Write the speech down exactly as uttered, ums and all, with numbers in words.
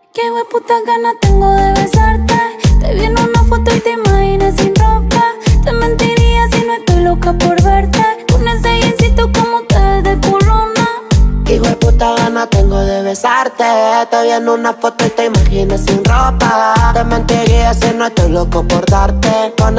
Qué hueputa gana tengo de besarte. Te vi en una foto y te imaginas sin ropa. Te mentiría si no estoy loca por verte. Con ese jeansito como ustedes de culona. Qué hueputa gana tengo de besarte. Te vi en una foto y te imaginas sin ropa. Te mentiría si no estoy loco por darte. Con